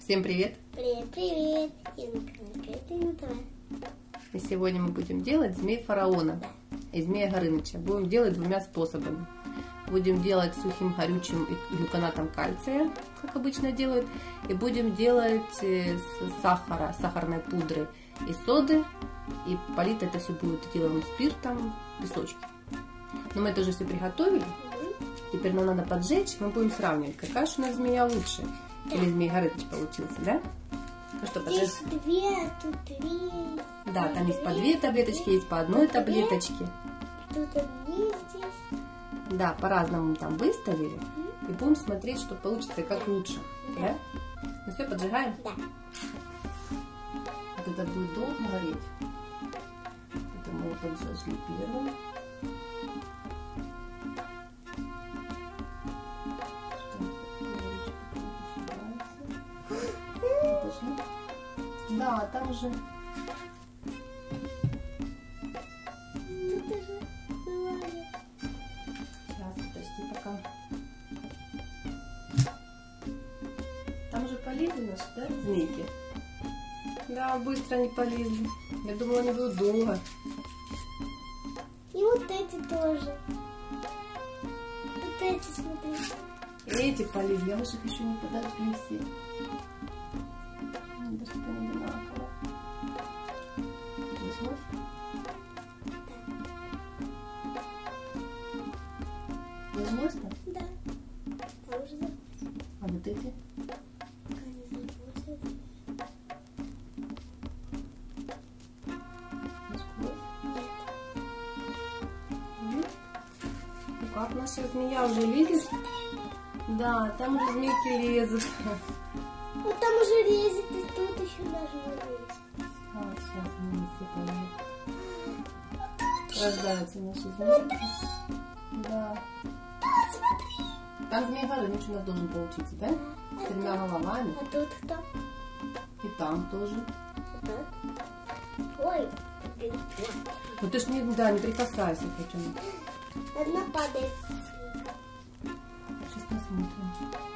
Всем привет! Привет, привет! Я на ТВ. И сегодня мы будем делать змей фараона и змея Горыныча. Будем делать двумя способами. Будем делать сухим горючим и глюконатом кальция, как обычно делают. И будем делать с сахара, сахарной пудры и соды. И полить это все будет этиловым спиртом, песочки. Но мы это уже все приготовили. Теперь нам надо поджечь. Мы будем сравнивать, какая же у нас змея лучше. Или змей Горыныч получился, да? Ну что, поджечь? Здесь две, тут три. Да, там есть по две таблеточки, есть по одной таблеточке. Тут одни здесь. Да, по-разному там выставили. И будем смотреть, что получится, как лучше. Да? Ну все, поджигаем? Да. Вот это будет долго гореть. Это мы поджгли первым. Да, там же. Сейчас, подожди пока. Там уже полезли наши, да, змейки? Да, быстро они полезли. Я думала, они будут долго. И вот эти тоже. Вот эти, смотри. Эти полезли, а мы же их еще не подожгли все. Даже не одинаково. Возьмешь? Возьмешь-то? Да. Там уже запустим. А вот эти? Они запустят. Нет. Ну как наша змея уже лезет? Да, там уже змейки лезут. Вот там уже лезет, и тут еще должно лезть. А, сейчас мы все полезут. Рождаются наши змейки. Да. Там змей Горыныч у нас должен получиться, да? С тремя головами. А тут кто? И там тоже. Вот. Ой. Ну ты ж не прикасайся почему. Одна падает. Сейчас посмотрим.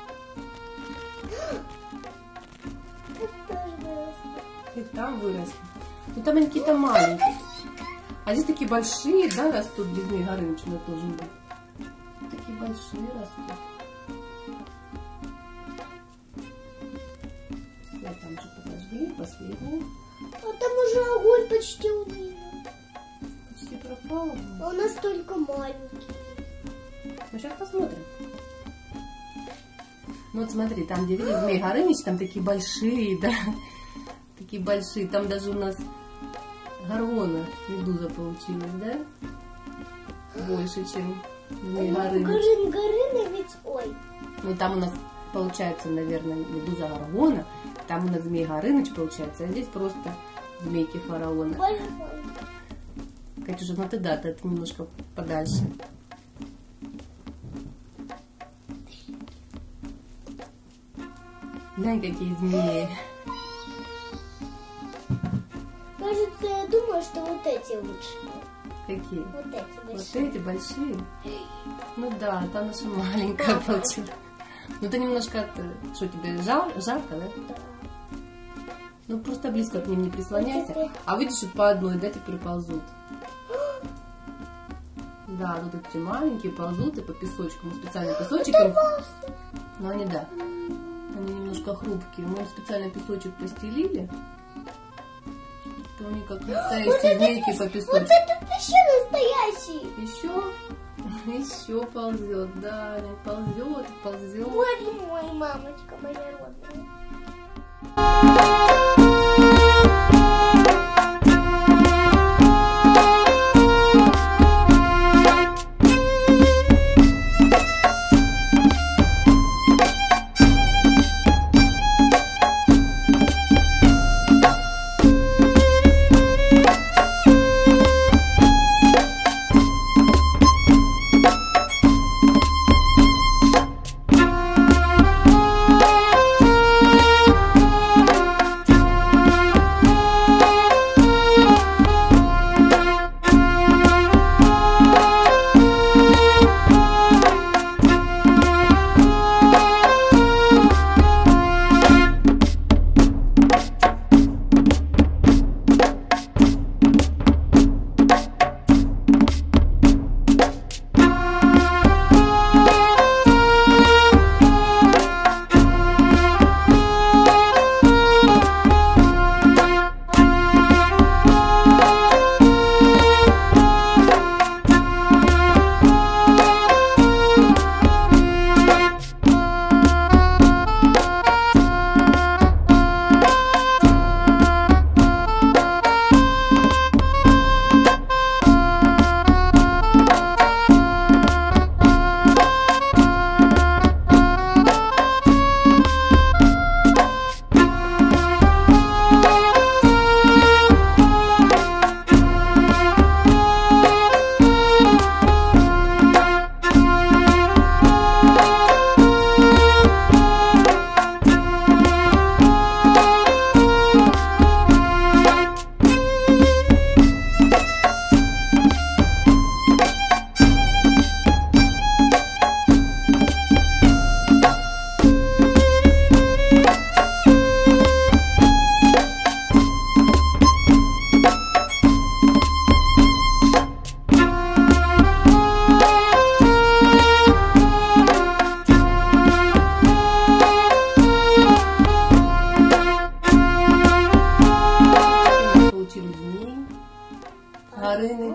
Тут тоже выросло. И там выросли. Ну там они какие-то маленькие. А здесь такие большие, да, растут, где змей Горыныч у нас должен быть. Такие большие растут. Все, там же подожгли, последние. А там уже огонь почти увидел. Почти пропало. А у нас только маленький. Ну сейчас посмотрим. Ну вот смотри, там где видишь змей Горыныч, там такие большие, да. Такие большие. Там даже у нас горгона, медуза получилась, да? Больше, чем змей Горыныч. Горыныч ведь, ой. Ну там у нас получается, наверное, медуза горгона. Там у нас змей Горыныч получается, а здесь просто змейки фараона. Большой. Катюша, ну ты да, ты немножко подальше. Глянь, какие змеи. Кажется, я думаю, что вот эти лучше. Какие? Вот эти Вот большие. эти большие? Ну да, та наша маленькая получилась. Ну ты немножко, что тебе жарко, да? Да. Ну просто близко к ним не прислоняйся. А видишь, вот по одной, да, теперь ползут. Да, тут эти маленькие ползут и по песочку. Мы специально песочком. Но они, да, они немножко хрупкие. Мы им специально песочек постелили. То они как настоящие змейки по песочку. Вот этот еще настоящий. Еще ползет, да, ползет, ползет. Вот мой, мамочка моя родная.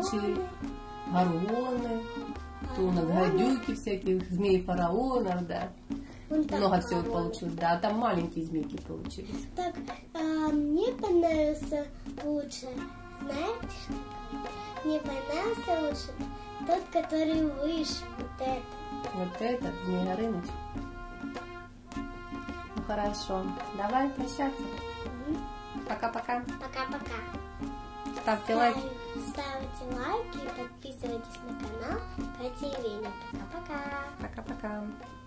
получились гороны, то у нас гадюки всяких, змей-фараонов, да. Много всего получилось, да, а там маленькие змейки получились. Так, мне понравился лучше, знаете что? Мне понравился лучше тот, который выше, вот это. Вот этот, Змей Горыныч. Ну хорошо, давай прощаться. Пока-пока. Пока-пока. Ставьте лайки. Ставьте лайки и подписывайтесь на канал Катя и Веня. Пока-пока. Пока-пока.